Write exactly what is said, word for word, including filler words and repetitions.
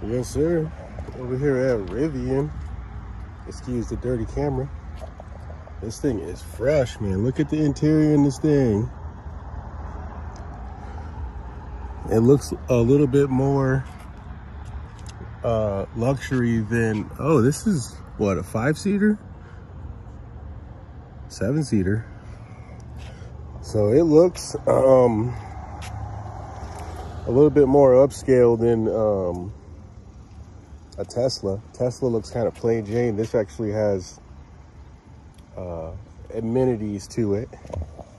Yes, sir. Over here at Rivian. Excuse the dirty camera. This thing is fresh, man. Look at the interior in this thing. It looks a little bit more uh, luxury than, oh, this is what, a five-seater? Seven-seater. So it looks um, a little bit more upscale than um, a Tesla. Tesla looks kind of plain Jane. This actually has uh, amenities to it.